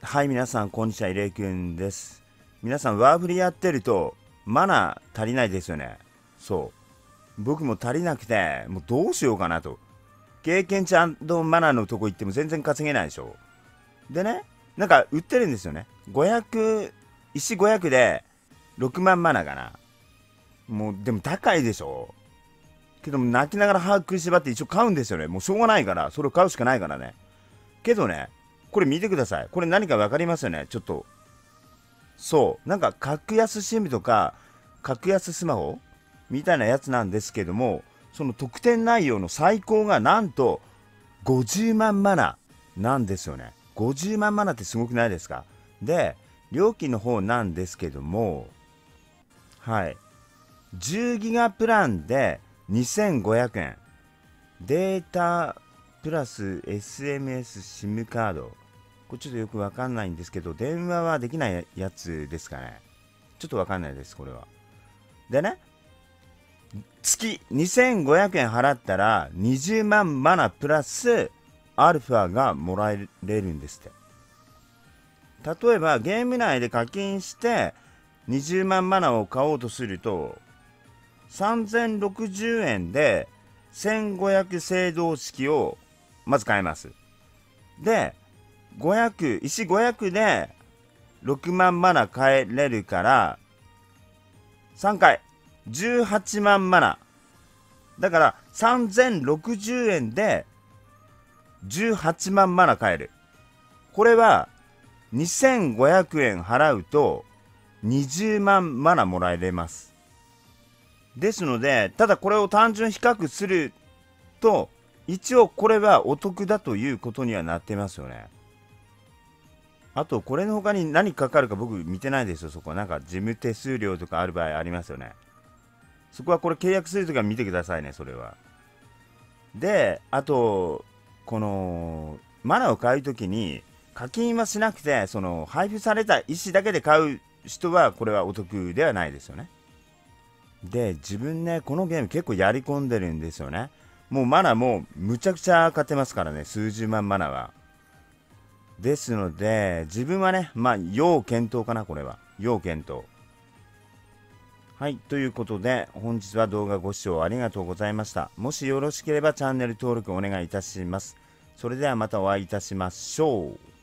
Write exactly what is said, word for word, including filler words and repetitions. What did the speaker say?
はい、皆さん、こんにちは、イレイくんです。皆さん、ワーフリやってると、マナー足りないですよね。そう。僕も足りなくて、もうどうしようかなと。経験値マナーのとこ行っても全然稼げないでしょ。でね、なんか売ってるんですよね。ごひゃく、石ごひゃくでろくまんマナーかな。もう、でも高いでしょ。けども、泣きながら歯食いしばって一応買うんですよね。もうしょうがないから、それを買うしかないからね。けどね、これ見てください。これ何か分かりますよね。ちょっと。そう。なんか、格安シムとか、格安スマホみたいなやつなんですけども、その特典内容の最高がなんとごじゅうまんマナなんですよね。ごじゅうまんマナってすごくないですか？で、料金の方なんですけども、はい。じゅうギガプランでにせんごひゃくえん。データプラス エスエムエス SIM カード。これちょっとよくわかんないんですけど、電話はできないやつですかね。ちょっとわかんないです、これは。でね、月にせんごひゃくえん払ったらにじゅうまんマナプラスアルファがもらえれるんですって。例えばゲーム内で課金してにじゅうまんマナを買おうとするとさんぜんろくじゅうえんでせんごひゃく青銅式をまず買えます。で、ごひゃく、石ごひゃくでろくまんマナ買えれるからさんかいじゅうはちまんマナだからさんぜんろくじゅうえんでじゅうはちまんマナ買える。これはにせんごひゃくえん払うとにじゅうまんマナもらえれます。ですので、ただこれを単純比較すると一応これはお得だということにはなってますよね。あとこれの他に何かかるか僕見てないですよ。そこはなんか事務手数料とかある場合ありますよね。そこはこれ契約するときは見てくださいね、それは。で、あとこのマナーを買うときに課金はしなくて、その配布された石だけで買う人はこれはお得ではないですよね。で、自分ね、このゲーム結構やり込んでるんですよね。もうマナーもむちゃくちゃ買ってますからね、数十万マナーは。ですので、自分はね、まあ、要検討かな、これは。要検討。はい、ということで、本日は動画ご視聴ありがとうございました。もしよろしければチャンネル登録お願いいたします。それではまたお会いいたしましょう。